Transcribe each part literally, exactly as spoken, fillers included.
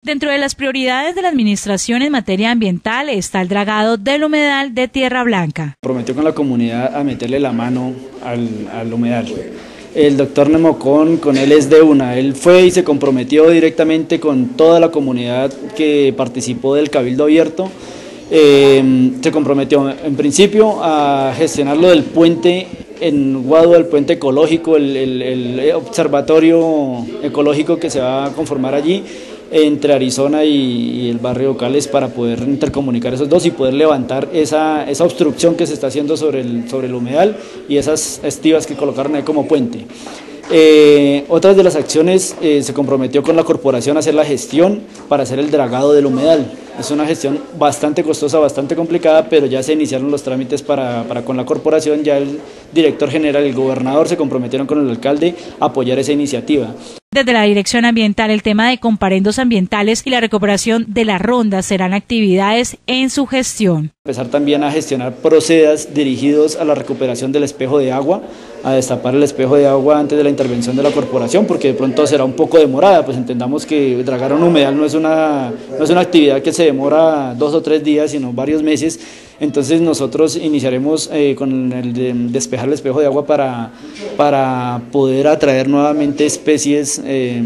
Dentro de las prioridades de la administración en materia ambiental está el dragado del humedal de Tierra Blanca. Prometió con la comunidad a meterle la mano al, al humedal. El doctor Nemocón, con él es de una, él fue y se comprometió directamente con toda la comunidad que participó del Cabildo Abierto. Eh, se comprometió en principio a gestionar lo del puente en Guado, el puente ecológico, el, el, el observatorio ecológico que se va a conformar allí entre Arizona y, y el barrio Cales, para poder intercomunicar esos dos y poder levantar esa, esa obstrucción que se está haciendo sobre el, sobre el humedal y esas estivas que colocaron ahí como puente. Eh, otras de las acciones, eh, se comprometió con la corporación a hacer la gestión para hacer el dragado del humedal. Es una gestión bastante costosa, bastante complicada, pero ya se iniciaron los trámites para, para con la corporación. Ya el director general y el gobernador se comprometieron con el alcalde a apoyar esa iniciativa. Desde la Dirección Ambiental, el tema de comparendos ambientales y la recuperación de la ronda serán actividades en su gestión. Empezar también a gestionar procedas dirigidos a la recuperación del espejo de agua, a destapar el espejo de agua antes de la intervención de la corporación, porque de pronto será un poco demorada. Pues entendamos que dragar un humedal no es una, no es una actividad que se demora dos o tres días, sino varios meses. Entonces nosotros iniciaremos eh, con el de despejar el espejo de agua para, para poder atraer nuevamente especies, eh,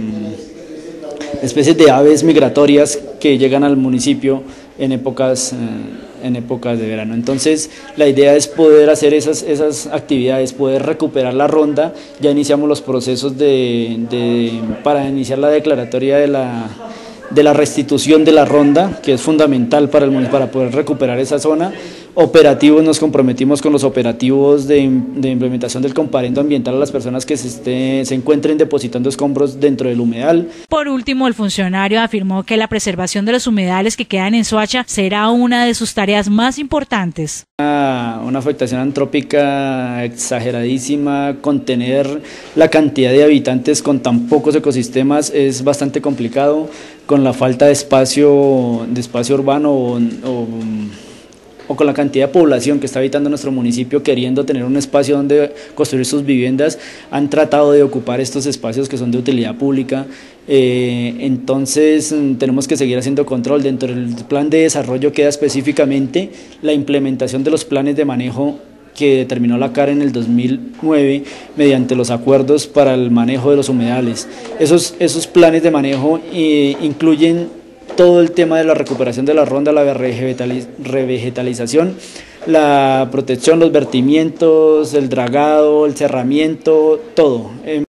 especies de aves migratorias que llegan al municipio en épocas, eh, en épocas de verano. Entonces la idea es poder hacer esas, esas actividades, poder recuperar la ronda. Ya iniciamos los procesos de, de, para iniciar la declaratoria de la... de la restitución de la ronda, que es fundamental para, el, para poder recuperar esa zona. Operativos, nos comprometimos con los operativos de, de implementación del comparendo ambiental a las personas que se, esté, se encuentren depositando escombros dentro del humedal. Por último, el funcionario afirmó que la preservación de los humedales que quedan en Soacha será una de sus tareas más importantes. Una, una afectación antrópica exageradísima, contener la cantidad de habitantes con tan pocos ecosistemas es bastante complicado, con la falta de espacio, de espacio urbano o, o o con la cantidad de población que está habitando nuestro municipio, queriendo tener un espacio donde construir sus viviendas, han tratado de ocupar estos espacios que son de utilidad pública. Eh, entonces tenemos que seguir haciendo control. Dentro del plan de desarrollo queda específicamente la implementación de los planes de manejo que determinó la C A R en el dos mil nueve mediante los acuerdos para el manejo de los humedales. Esos, esos planes de manejo eh, incluyen todo el tema de la recuperación de la ronda, la revegetalización, la protección, los vertimientos, el dragado, el cerramiento, todo.